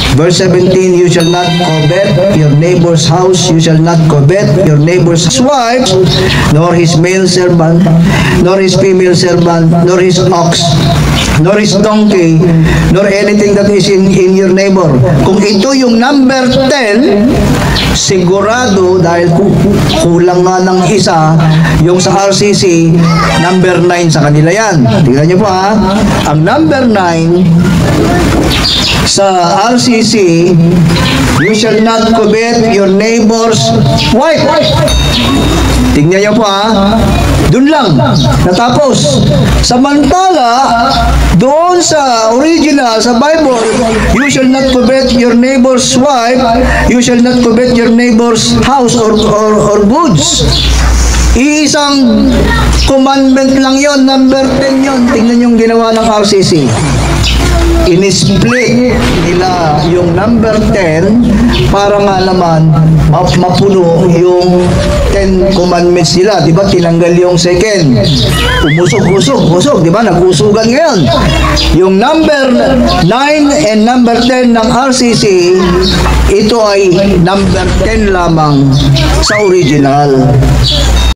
Verse 17, you shall not covet your neighbor's house, you shall not covet your neighbor's wife, nor his male servant, nor his female servant, nor his ox, nor his donkey, nor anything that is in your neighbor. Kung ito yung number 10, sigurado, dahil kulang nga ng isa, yung sa RCC, number 9 sa kanila yan. Tingnan nyo po ha. Ang number 9, sa RCC, you shall not covet your neighbor's wife. Tingnan nyo po ha. Doon lang. Natapos. Samantala, doon sa original, sa Bible, you shall not covet your neighbor's wife, you shall not covet your neighbor's house or goods. Isang commandment lang yon, number 10 yon. Tingnan yung ginawa ng RCC. In-split nila yung number 10 para nga naman mapuno yung 10 commandments nila. Diba? Tinanggal yung second. Umusog, diba? Nag-usugan ngayon. Yung number 9 and number 10 ng RCC, ito ay number 10 lamang sa original.